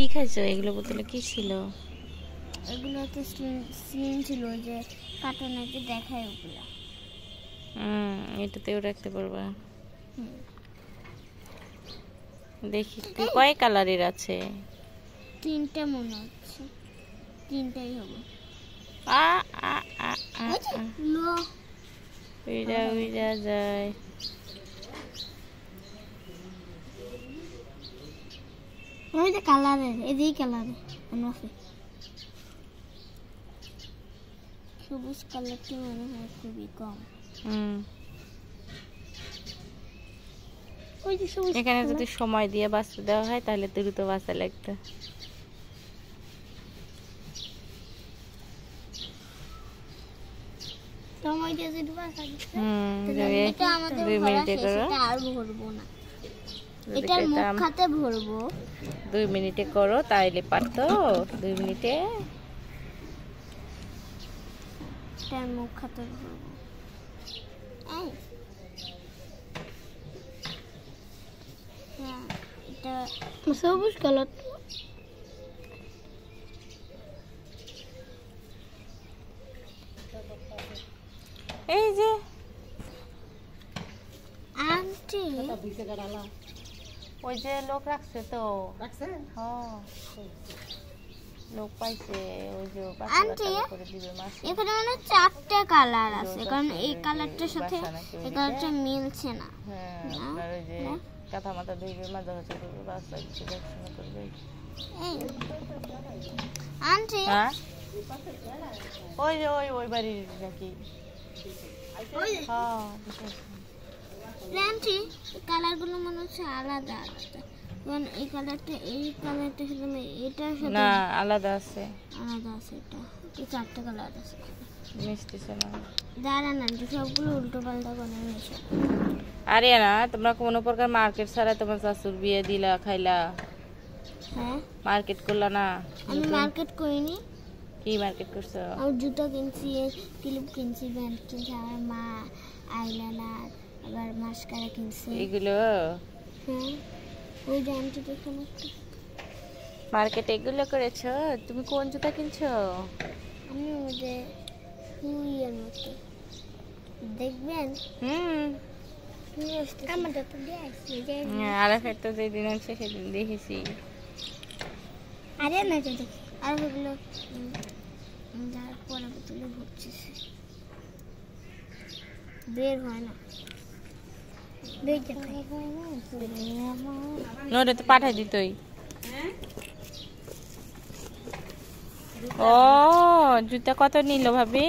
কি খাইছো? এগুলো বোতলে কি ছিল? এগুলো তো স্লিম ছিল, যে কার্টুনে যে দেখায় ওগুলো। এটাতেও রাখতে পারবা। দেখি কয় কালারের আছে? 3টে মনে হচ্ছে, 3টাই হবে। উইরা যায়। ওই যে কালারের, এই কালারের আছে। সবুজ কালারটি মনে হয় খুবই কম। ওই যে সবুজ, এখানে যদি সময় দিয়ে বাঁচতে দেওয়া হয় তাহলে দ্রুত বাঁচা লাগতো। সময় দিয়ে যদি বাঁচা এটা আমাদের 2 মিনিটে করো। আর ভরবো না, এটার মুখ খাতে ভরবো। 2 মিনিটে করো তাইলে পারতো। 2 মিনিটে এটার মুখ খাতে ভরবো। এটা সবুজ কালার। এই যে আন্টি, ওই যে লোক রাখছে তো, হ্যাঁ লোক পাইছে, ওই যে আন্টি এখানে মানে 4টে কালার আছে, কারণ এই কালারটার সাথে এই কালারটা মিলছে না। হ্যাঁ আপনার ওই যে কাঁথা মাথা ধুইবে, মাঝে মাঝে করবে, বাচ্চা কিছু দেখাশোনা করবে। আন্টি হ্যাঁ ওই যে ওই বাড়ির নাকি? হ্যাঁ আন্টি কালারগুলো মনে হচ্ছে আলাদা আলাদা, কারণ এই কালারটা সাথে এটার সাথে না আলাদা আছে, আলাদা আছে। এটা 4টে কালার আছে, মিশতেছে না। দাঁড়ান আন্টি, সবগুলো উল্টো পাল্টা করে মিশে। আরে না, তোমরা কোনো প্রকার মার্কেট ছাড়া তোমার শাশুর বিয়ে দিলা, খাইলা? হ্যাঁ মার্কেট করলা না? আমি মার্কেট করিনি। কি মার্কেট করছো? আমি জুতো কিনছি, ক্লিপ কিনছি, ব্যান্ড কিনছি, আমার মা আইলাইনার, আবার মাস্কারা কিনছে। এগুলো হ্যাঁ ওই যে আন্টি দেখুন একটা মার্কেট এগুলো করেছো? তুমি কোন জুতা কিনছো? আমি ওই যে ইয়ের মতো দেখবেন। আমারটা তো দেখছি, আর একটা যেদিন আছে সেদিন দেখেছি। আরে না যে দেখি আর ওগুলো যার পরে তুলে ভরছিস, বের হয় না, নোরে তো পাঠাই দিতই। ও জুতা কত নিল ভাবি?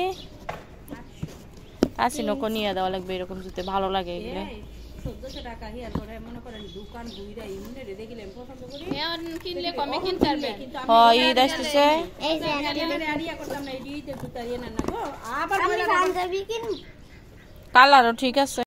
আছে নকো নিয়ে দেওয়া লাগবে, এরকম জুতো ভালো লাগে এগুলো। 1400 টাকা হিয়ার করে মনে করেন দোকান বুইরা ইমনে রে দেখিলেন পছন্দ করি কিনলে কমে কিনতে পারবে, কিন্তু হ্যাঁ ঈদ আসতেছে। এই যে আইডিয়া করতাম না এই ঈদের জুতা ইয়ে না গো, আবার আমি পাঞ্জাবি কিনব। কালারও ঠিক আছে।